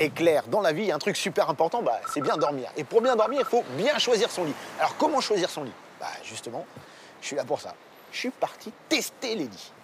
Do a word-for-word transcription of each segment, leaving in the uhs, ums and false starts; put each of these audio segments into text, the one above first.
est clair. Dans la vie, il y a un truc super important, bah, c'est bien dormir. Et pour bien dormir, il faut bien choisir son lit. Alors comment choisir son lit? Bah justement, je suis là pour ça. Je suis parti tester les lits.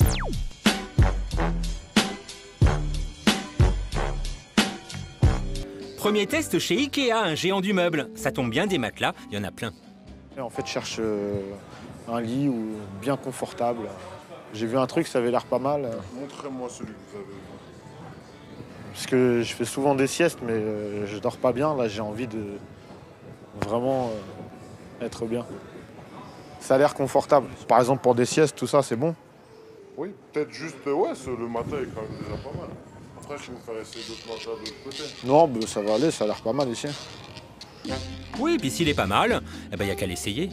Premier test chez Ikea, un géant du meuble. Ça tombe bien, des matelas, il y en a plein. Et en fait, je cherche euh, un lit où, bien confortable. J'ai vu un truc, ça avait l'air pas mal. Montrez-moi celui que vous avez vu. Parce que je fais souvent des siestes, mais euh, je dors pas bien. Là, j'ai envie de vraiment euh, être bien. Ça a l'air confortable. Par exemple, pour des siestes, tout ça, c'est bon. Oui, peut-être juste, ouais, ce- le matin est quand même déjà pas mal. Après, je vais vous faire essayer d'autres matins de l'autre côté. Non, bah, ça va aller, ça a l'air pas mal ici. Oui, puis s'il est pas mal, eh ben, y a qu'à l'essayer.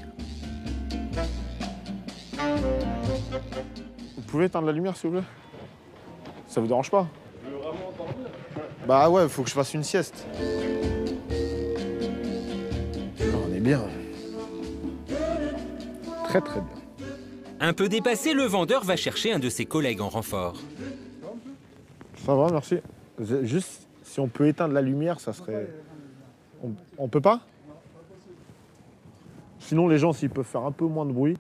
Vous pouvez éteindre la lumière, s'il vous plaît? Ça vous dérange pas? Bah ouais, faut que je fasse une sieste. On est bien. Très très bien. Un peu dépassé, le vendeur va chercher un de ses collègues en renfort. Ça va, merci. Juste, si on peut éteindre la lumière, ça serait... On, on peut pas? Sinon, les gens, s'ils peuvent faire un peu moins de bruit.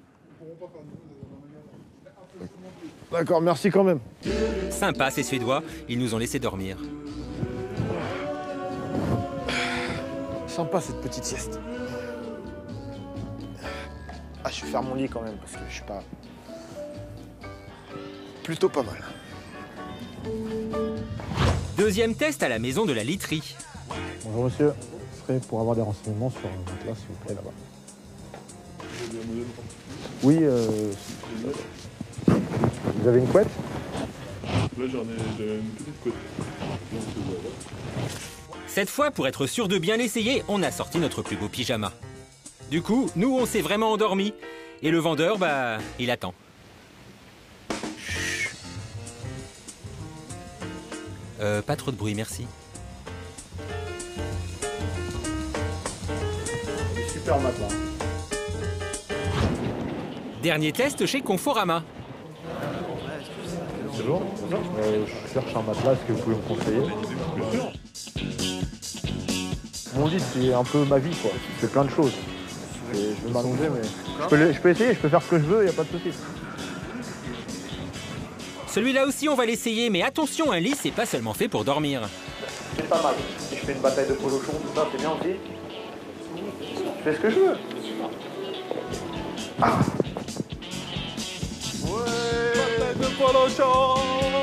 D'accord, merci quand même. Sympa, ces Suédois, ils nous ont laissé dormir. Sympa cette petite sieste. Ah, je vais faire mon lit quand même parce que je suis pas... Plutôt pas mal. Deuxième test à la maison de la literie. Bonjour monsieur, ce serait pour avoir des renseignements sur un matelas, s'il vous plaît, là-bas. Oui, euh... Vous avez une couette? Là, j'en ai, j'ai une petite côte. Cette fois, pour être sûr de bien l'essayer, on a sorti notre plus beau pyjama. Du coup, nous, on s'est vraiment endormis. Et le vendeur, bah, il attend. Euh, pas trop de bruit, merci. Super matelas. Dernier test chez Conforama. Bonjour. Euh, je cherche un matelas, est-ce que vous pouvez me conseiller? Mon lit, c'est un peu ma vie, quoi. C'est plein de choses. Et je vais m'allonger, mais... Je peux, le- je peux essayer, je peux faire ce que je veux, il n'y a pas de souci. Celui-là aussi, on va l'essayer, mais attention, un lit, c'est pas seulement fait pour dormir. C'est pas mal. Si je fais une bataille de polochon, tout ça, c'est bien aussi. Je fais ce que je veux. Ah. Ouais, bataille de polochon.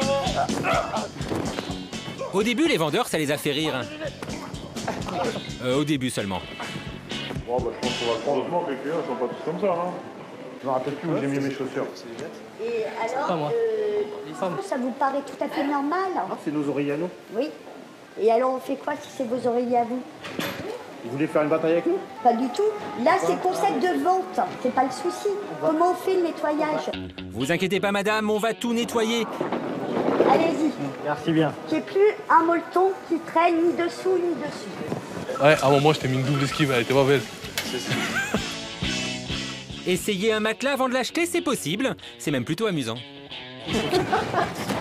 Au début, les vendeurs, ça les a fait rire. Euh, au début seulement. Bon, bah, je pense qu'on va le prendre. Heureusement que les clients ne sont pas tous comme ça, hein. Je me rappelle plus où j'ai mis mes chaussures. Et alors, euh, ça vous paraît tout à fait normal? Ah, c'est nos oreillers à nous. Oui. Et alors, on fait quoi si c'est vos oreillers à vous? Vous voulez faire une bataille avec nous? Pas du tout. Là, c'est concept de vente. C'est pas le souci. Comment on fait le nettoyage? Vous inquiétez pas, madame, on va tout nettoyer. Allez-y. Merci bien. Qu'il n'y ait plus un molleton qui traîne ni dessous ni dessus. Ouais, à un moment, je t'ai mis une double esquive, elle était pas belle. Essayer un matelas avant de l'acheter, c'est possible. C'est même plutôt amusant.